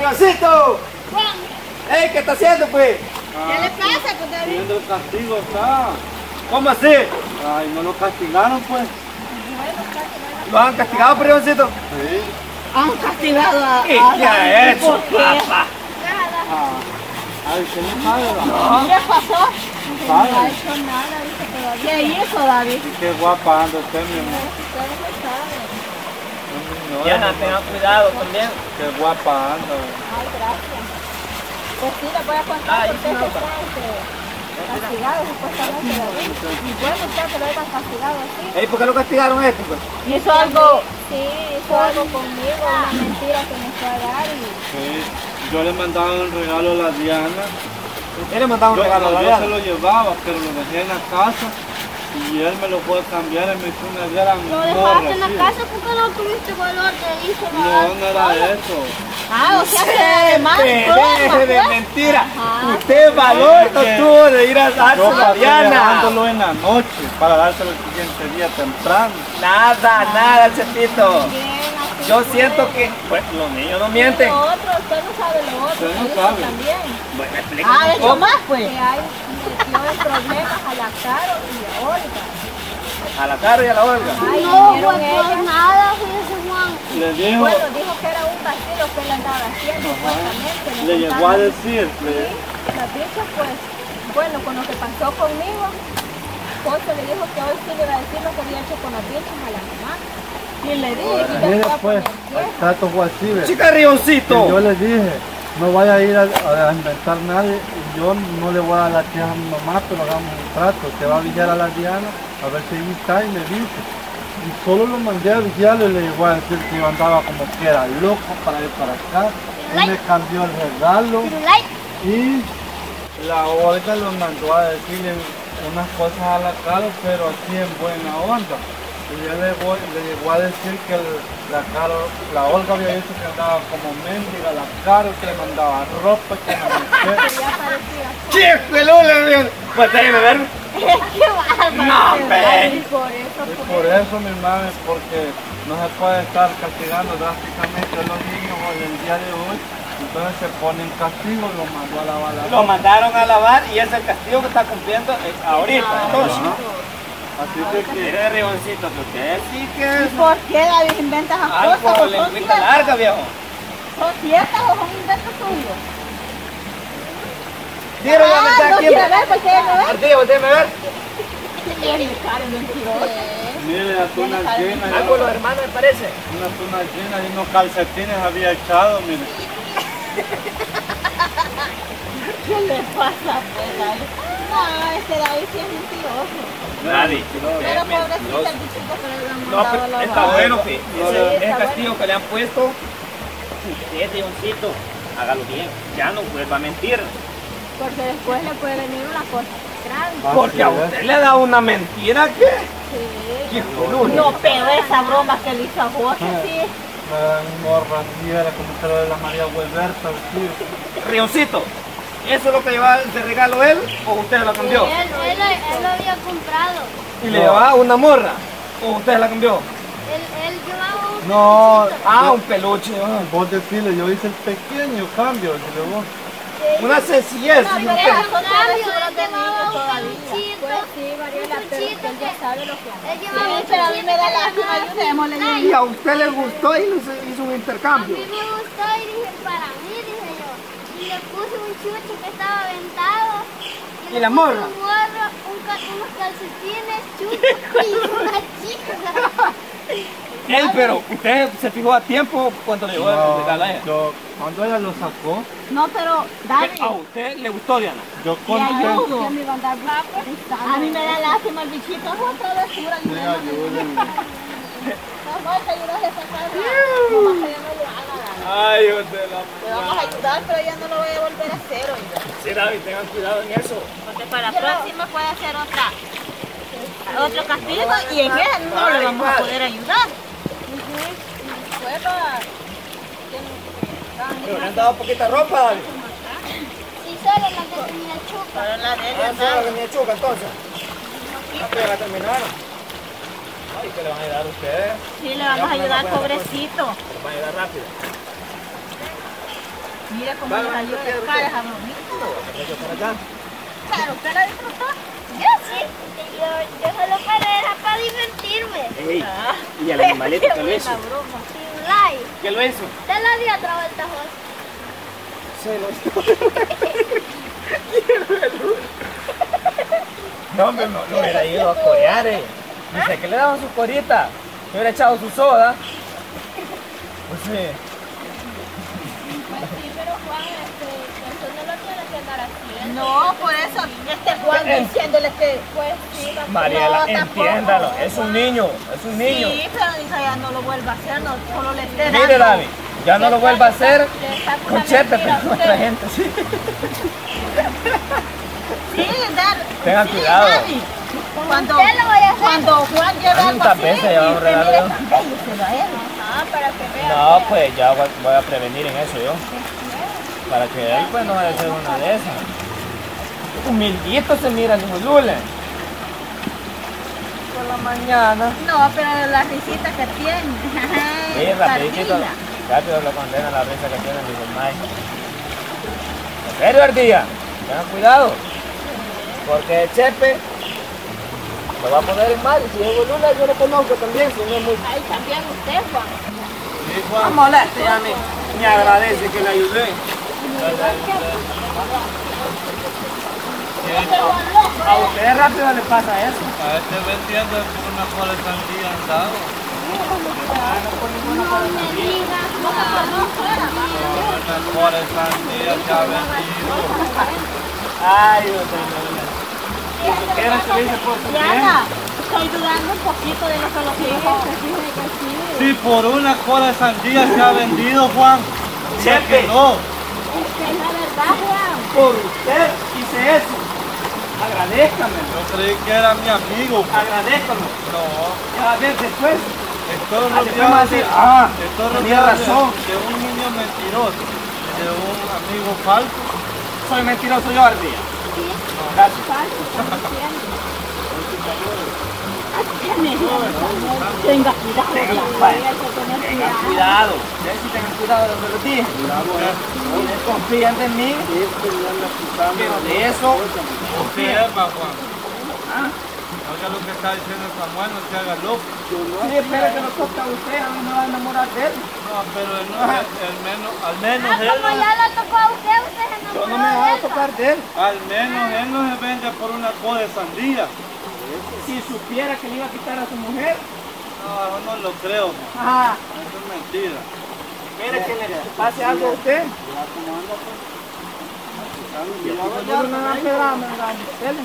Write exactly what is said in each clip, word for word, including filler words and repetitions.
¡Rioncito! ¡Ey! ¿Qué está haciendo, pues? Ah, ¿qué le pasa, pues, David? Viendo el castigo está. ¿Cómo así? Ay, no lo castigaron, pues. ¿Lo han castigado, pues, Rioncito? Sí. Han castigado a... ¿Y a qué ha hecho, ¿por qué? papá? Ah. Ay, ¿qué no sabe, No. ¿Qué pasó? No No ha sabe. hecho nada, dice todavía. ¿Qué hizo, David? Qué guapa anda usted, mi amor. Usted no sabe. No, Ya, no, tengan cuidado también. Qué guapa anda. Ay, gracias. Pues sí, le voy a contar Ay, porque sí, usted papá. está castigado supuestamente, David. Y bueno, usted que lo hayan castigado así. Ey, ¿por qué lo castigaron este, pues? Hizo algo... Sí, hizo algo conmigo, una mentira que me fue a dar y... Sí. Yo le mandaba un regalo a la Diana. Él le mandaba un Yo, regalo a la yo Diana. se lo llevaba, pero lo dejé en la casa y él me lo fue a cambiar y me hizo una gran Lo morra, dejaste en la sí. casa porque no tuviste valor de irse a No, no era eso. Ah, o sea que de más Deje de mentira. Ajá. Usted valor no Porque tuvo de ir a Yo dárselo a pasé Diana. dejándolo en la noche para dárselo el siguiente día temprano. Nada, nada, Chetito. Bien, así Yo fue. siento que, pues, los niños no mienten. Lo otro, usted no sabe lo otro. Usted no eso sabe. También. Bueno, Ah, explícame de un hecho poco. más, pues. Que hay metió en problemas a la Caro y a Olga. A la Caro y a la Olga. Ay, No vinieron fue ellas. por nada, fíjese Juan. Le dijo, Bueno, dijo que era un castigo que él andaba haciendo, supuestamente. le me llegó a contaron. decir, le, Sí, las bichas, pues, bueno, con lo que pasó conmigo, José le dijo que hoy sí le iba a decir lo que había hecho con las bichas a la mamá. Y le dije, y le mire fue a pues, poner el trato fue así, ve. Chica Y Rioncito. yo le dije, no vaya a ir a, a inventar nada, y yo no le voy a dar la tía a mi mamá, pero hagamos un trato, te va a vigilar a la Diana, a ver si ahí está y me dice. Y solo lo mandé a vigiarlo y le llegó a decir que yo andaba como que era loco para ir para acá, y me cambió el regalo. Y la Olga lo mandó a decirle unas cosas a la cara, pero así en buena onda. Y yo le, voy- le llegó a decir que el- la, Caro, la Olga había dicho que andaba como mendiga, la Caro que le mandaba ropa, que no sé qué. ya parecía. ¡Qué pelula! Pues déjeme ver. ¡Qué bárbaro! No, hombre. Y por eso, Y por por eso. eso, mi madre, porque no se puede estar castigando drásticamente a los niños hoy el día de hoy. Entonces se pone en castigo y lo mandó a lavar la Lo ropa. mandaron a lavar y es el castigo que está cumpliendo eh, ahorita. Entonces, Así que, que mire, Rioncito, que usted sí que ¿Y es por qué David inventa esas cosas? algo ¿O son lengüita ciertas? larga, viejo. ¿Son ciertas o son inventos suyos? Dígame la Ah, verdad no aquí. quiere ver, pues quiere ver. Martillo, déjeme ver. Tiene cara de mentiroso. mire las tunas llenas, Algo de los hermanos me parece. unas tunas llenas y unos calcetines había echado, mire. ¿Qué le pasa, pues, David? No, este David sí es mentiroso. Nadie. Pero pobrecito el bichito que le han No, mandado a pero lavar. está bueno que No, ese no. es el castigo que le han puesto. Usted, Rioncito, hágalo bien. Ya no vuelva a mentir. Porque después le puede venir una cosa grande. Ah, Porque sí, a ¿ves? usted le da una mentira que... Sí. ¡Qué pelula! No, pero esa broma que le hizo a José, sí. La morra así era como que lo de la María Huelberta, sí. Rioncito, ¿eso es lo que llevaba de regalo él o usted la cambió? Él, él, él lo había comprado. ¿Y le llevaba una morra o usted la cambió? Él, él llevaba un No, Ah, un peluche. ah. vos decirle, yo hice el pequeño cambio, dile vos. Una sencillez. No, ¿sí pero usted? esas son Cambio, travesuras él de llevaba niños un todavía. peluchito, Pues sí, Mariela, un pero peluchito usted ya que- sabe lo que hace. Él llevaba Sí, un pero a mí me da peluchito lástima, que ayudémosle. Y a usted le gustó y hizo hizo un A intercambio. mí me gustó y dije, para mí, dije yo. Y le puse un chucho que estaba aventado. ¿Y le la puse morra? Un gorro, un ca- unos calcetines, chucho y una chica. Ey, pero usted se fijó a tiempo cuando le llevó el regalo a ella. yo, cuando ella lo sacó, No, pero David, ¿A usted le gustó, Diana? yo te contento. ayudo. A mí me da lástima el bichito, es otra travesura. Sí, ayúdenme. No, hay que ayudarle a sacar. Nomás que ella no lo haga, David. Ay, usted la... Le vamos a ayudar, pero ella no lo voy a volver a hacer, oiga. Sí, David, tengan cuidado en eso. Porque para la próxima puede hacer otra, otro castigo y en él no le vamos a poder ayudar. Fue para... Pero le han dado poquita ropa, David. Y solo la que tenía chupa. Para la de Ah, ella, sí, la que tenía chuca, entonces. Ah, pero ya terminaron. Ay, ¿qué le van a ayudar a ustedes? sí, le vamos a ayudar, pobrecito. Le van a ayudar rápido. Mira cómo le salió de cara a bromita. Claro, que la disfrutó. Yo sí. Yo, yo solo para era para divertirme. Ey, y al animalito que lo hizo. Sin like. ¿Qué lo hizo? Te la di otra vuelta, José. Se lo hizo. No, hombre, no, no hubiera ido a corear, eh. Dice que le daban su corita. Le hubiera echado su soda. Pues sí. Pues sí, pero Juan, este, eso no lo tiene que andar haciendo. No, por eso, este Juan diciéndole que, pues sí, tampoco. Mariela, No, tampoco. entiéndalo. Es un niño, es un niño. Sí, pero dice ya no lo vuelva a hacer, no solo le esté dando. Mire, David, ya no lo vuelva a hacer Le está con una Chepe, mentira pero a con usted. otra gente, sí. Sí, dar. Tengan sí, cuidado. David. Cuando, Usted lo voy a hacer. cuando Juan lleva algo ¿Cuántas así, veces lleva un y usted regalo? mire, déjeselo a él. Ah, para que vea. No, pues ya voy voy a prevenir en eso yo. Para que él pues no vaya a ser una de esas. Humildito se mira el hijo Lule. Por la mañana. No, pero la risita que tiene. Sí, rapidito. Ardilla. Rápido lo condena la risa que tiene, dijo el Mike. En serio, Ardilla, tengan cuidado. Porque Chepe lo va a poner en mal. Y si es Lula, yo lo conozco también, si no es muy... Ay, también usted, Juan. Sí, No Juan. moleste, ya me, me agradece que le ayudé. A ustedes rápido le pasa eso. A este vendiendo por una cola de sandía andado. No me digas. Una cola de sandía se ha vendido. Ay, Dios mío. Si supieran que lo hice por su bien. Diana, estoy dudando un poquito de lo que lo que dijo. Si por una cola de sandía se ha vendido, Juan. Dice Chepe. que no. Es que es la verdad, Juan. Por usted hice eso. Agradézcame. Yo creí que era mi amigo. Agradézcame. No. Ya a ver después. Estoy Ah, después me va a rodeado decir, de, ah, estoy tenía rodeado de- razón. de un niño mentiroso, de un amigo falso. Soy mentiroso yo, Ardilla. Gracias. Tenga cuidado. Tengan, tengan cuidado. Ustedes sí tengan cuidado de lo que les dije. Ustedes confían en mí, pero de eso confían. Observa, Juan. Ah, Oiga lo que está diciendo Samuel, no se haga loco. sí, espera que lo toca a usted, a mí me va a enamorar de él. No, pero él no, él, él menos, al menos Ah, él como no, ya la tocó a usted, usted se Yo enamoró no me voy de a esa. tocar de él. al menos él no se vende por una cola de sandía. Si supiera que le iba a quitar a su mujer, No, eso no lo creo, Juan. ajá, Eso es mentira. mire que le pase algo a usted. Y no me van a pedrar, me van a meterle.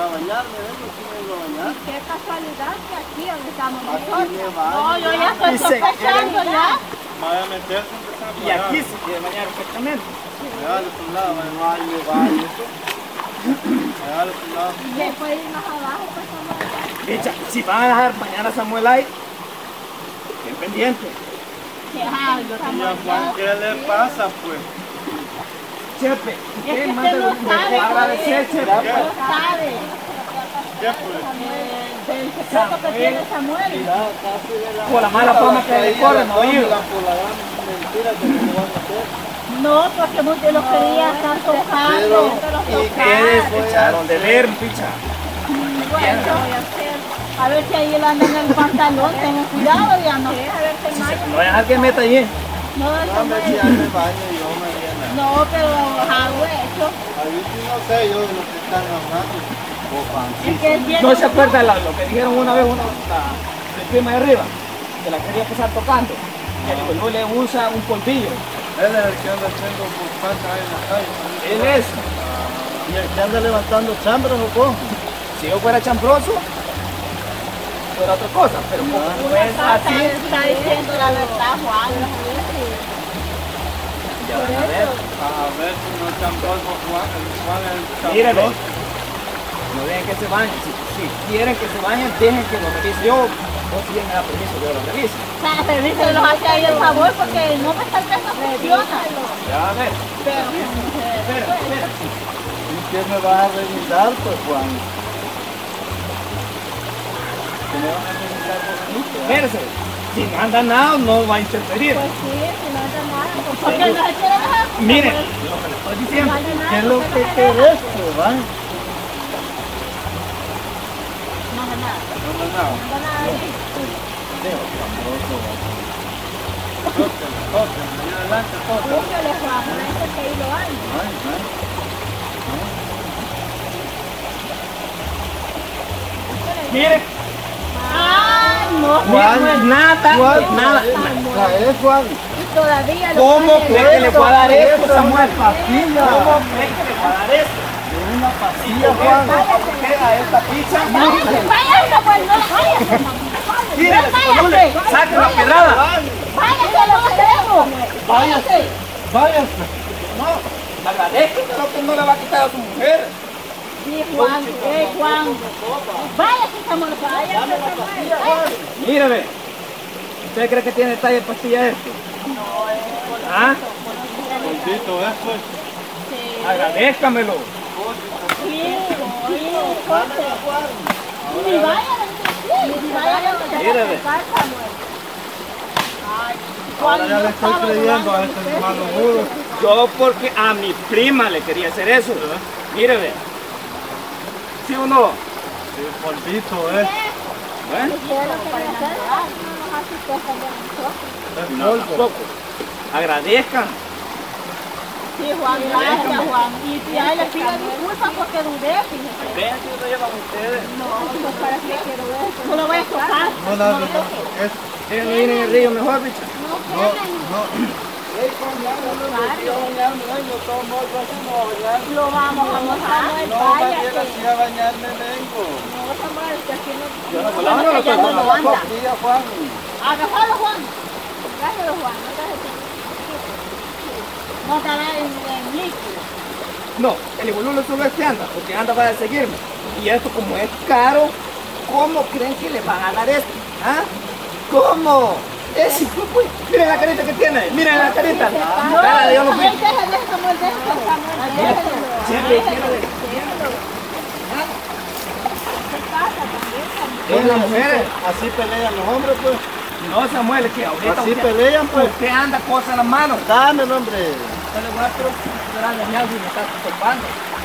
Qué casualidad que aquí donde estamos nosotros. No, yo ya estoy Y se sospechando quieren- ya. Vaya a meterse aunque sea Y por allá. aquí se quiere bañar perfectamente. Allá de tu lado, vaya, vaya. Allá de tu lado. Y después ir más abajo, pues vamos allá. Picha, si van a dejar bañar a Samuel ahí, bien pendiente. Ay, yo Y a también. Juan, ¿qué le pasa, pues? Chepe, Es que ¿qué usted más de no lo que sabe, agradecer, pues. Chepe? No sabe ¿Qué, pues? del secreto que tiene Samuel. Por la mala fama que le corre, no oído. No, porque muchos lo quería estar tocando. Ustedes se echaron de ver, picha. Bueno, ¿qué voy a hacer? A ver si ahí él anda en el pantalón, tengan cuidado, ya no. A ver si No voy a dejar que meta allí. No, eso no es. No, pero hago eso. Es que él tiene- ¿No se acuerdan lo, lo que dijeron una vez una la, el prima de arriba? Que la quería empezar tocando. Que el hijo le usa un polvillo. Él es el que anda haciendo buscando ahí en la calle. Él es. ¿Y el que anda levantando chambres o cómo? Si yo fuera chambroso, fuera otra cosa. Pero como no es así, Está diciendo la verdad, Juan. ya van a ver. A ver si no es chambroso Juan, el Juan es el Mírenme. chambroso. No dejen que se bañen. Si, si quieren que se bañen, dejen que lo revise yo. O si bien me da permiso, yo lo reviso. O sea, pero dice que los hace ahí el favor porque no me está que no funciona. Ya van a ver. Pero, Espera, espera. ¿Y qué me vas a revisar, pues, Juan? ¿Qué me vas a revisar por mí? Espérese. Si no anda nada, no va a interferir. Pues sí, si no anda nada. ¿Por qué no se quiere dejar? Mire, lo que le estoy diciendo. ¿Qué es lo que querés, pues, va? No anda nada. No, no, no. No anda nada. Dios, sabroso, va. Tóquenle, tóquenle, ahí adelante, tóquenle. Búscale, Juan, no es que ahí lo hay. Ay, ay. Mire. Ay, no. Juan, Mire, nada, Juan, nada. trae, Juan. Y todavía lo ¿Cómo trae. cree que le voy a dar esto, Esto es Samuel? una pastilla. ¿Cómo cree que le voy a dar esto? Es una pastilla, ¿Por Juan. qué a esta pizza? Váyase, pues, no la váyase. Tírale, Samuel, saque la pedrada. Váyase, no se dejo. Váyase, váyase. No, agradezco que no le va a quitar a su mujer. Sí, Juan, eh, Juan. Váyase, Samuel, váyase, Samuel. Mírame. ¿Usted cree que tiene talla de pastilla esto? ¿Ah? Maldito, eso es. Sí, Agradézcamelo. sí, oye, corte. Ni vaya, ni vaya, Mírame. Ahora ya le estoy creyendo a este hermano mudo. Yo porque a mi prima le quería hacer eso. Míreme. ¿Sí o no? Sí, polvito, eh. ¿Eh? Es No, polvo. tampoco. Agradezcan. Sí, Juan, gracias, Juan. Y ya le pido disculpas porque dudé, fíjese. Vean si lo llevan ustedes. No, pues para qué quiero eso. No lo voy a tocar. No, no, no, no. Es, Déjenme ir en el río mejor, bicho. no, no. Lo vamos a mojar. No, Mariela, si a bañarme vengo. No, Samuel, que aquí no. Yo no se la no lo estoy no tomando. anda. Pastilla, Juan. Agárralo, Juan. Agárralo, Juan. No te hagas en, en líquido. No, el evolulo solo es que anda, porque anda para seguirme. Y esto como es caro, ¿cómo creen que le van a dar esto? ¿Ah? ¿Cómo? Es, pues, miren la carita que tiene, miren la carita. Cara de yo no fui. Ay, déjalo, déjalo, Samuel, déjalo, Samuel, déjalo. Siempre Déjalo, quiero de- déjalo. ¿Qué pasa también, Samuel? Con las mujeres. Así pelean los hombres, pues. No, Samuel, es que ahorita Así usted, pelean, pues. usted anda cosas en las manos. Dame, hombre. Usted le va a esperar de miedo y me está topando.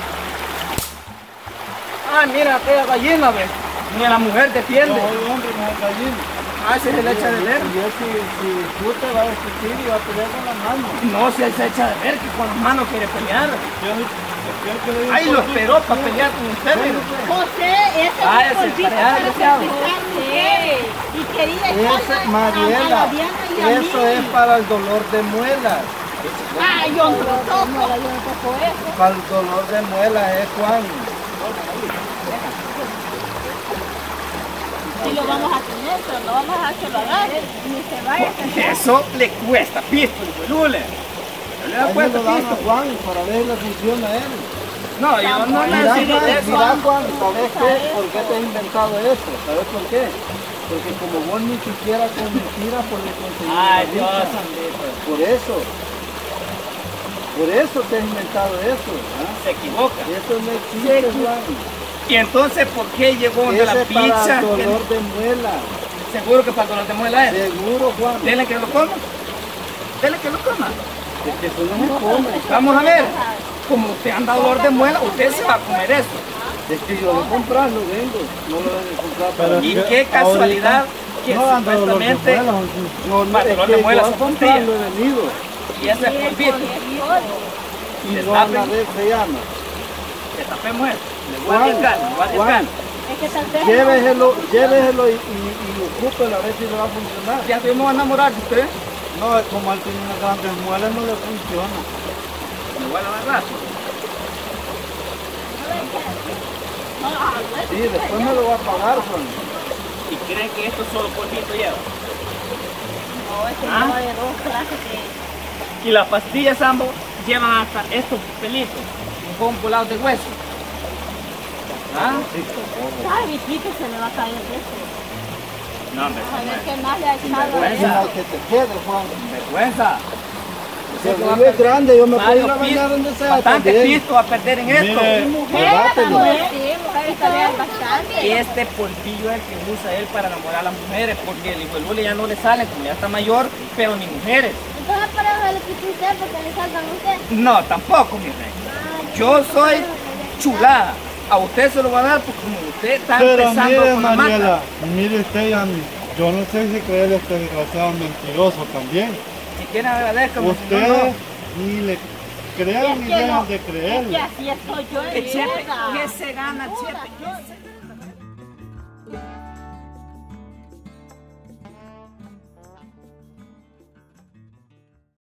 Ay, mira aquella gallina, ve. Ni a la mujer defiende. Yo soy hombre, no es gallina. Ah, ese se le echa de ver. Y él si, si discute va a discutir y va a pelear con las manos. No, si él se echa de ver que con las manos quiere pelear. Yo, yo que le digo Ay, lo por- esperó para pelear con usted, mire. José, ese Ah, es ese, un polvito para allá, para desgraciado. picarme. Y quería Ese, echarle a- a Mariela, la Diana y a eso mí. es para el dolor de muelas. Ay, yo no lo toco. Yo no toco eso. Para el dolor de muelas es Juan. Sí lo vamos a tener, pero no vamos a que lo agarre. Ni se vaya a cansar. Eso le cuesta pisto, el lule. Le da Ahí me cuenta lo dan a pisto. Juan para ver la función a él. No, yo no Mira, necesito Juan, de eso. mira, Juan, ¿sabes qué? ¿Por qué te he inventado esto? ¿Sabes por qué? Porque como vos ni siquiera con mentiras por le conseguir Ay, la Dios dicha. santito. Por eso. Por eso te he inventado eso. ¿ah? Se equivoca. Eso no existe, Juan. Y entonces, ¿por qué llegó donde la Ese es para pizza? el dolor de muela. Seguro que para el dolor de muela es. Seguro, Juan. Dele que lo coma. Dele que lo coma. Es que eso no se come. Vamos a ver. Como usted anda dolor de muela, usted se va a comer eso. Es que yo lo comprar, lo vengo. No lo vengo a comprar para Y qué casualidad que supuestamente No, no, para es dolor que de muela yo a son comprar tortillas. lo he venido. Y ese es polvito. Y no Destapen. a vez se llama. Destapemos esto. Le voy a Juan, arriesgar, le voy a arriesgar. Juan, Es que tal vez. lléveselo, lléveselo y, y, y ocúpelo a ver si le va a funcionar. Ya estuvimos a enamorar de usted. No, es como él tiene unas grandes muelas, no le funciona. Me voy a agarrar. Sí, después me lo va a pagar, Juan. ¿Y creen que esto solo polvito lleva? No, es que ¿Ah? no de dos clases que. Y las pastillas ambos llevan hasta estos pelitos, con volados de hueso. ¿Ah? Ay, mi pito se me va a caer de eso. No, hombre, A ver Samuel. qué más le ha echado. Vergüenza. Mira, que te quede, Juan. Vergüenza. polvillo es grande, yo me puedo ir a Varios bañar pistos, donde sea bastante también. pisto va a perder en esto. Mire, Mujeres arrátelo. también, sí, mujeres también bastante. Este polvillo es el que usa él para enamorar a las mujeres, porque el hijo de Lule ya no le sale, como ya está mayor, pero ni mujeres. Entonces para eso le quito usted porque le salgan a usted. No, tampoco, mi rey. Yo soy chulada. A usted se lo va a dar porque como usted está Pero empezando mire, con la Mariela, mata. mire usted, Yami, yo no sé si creerle a este desgraciado mentiroso también. Si quieren agradezcanme, si no, Ustedes no. ni le crean ni dejan de creerle. así estoy yo en Que mi Chepe, vida. que se gana Chepe.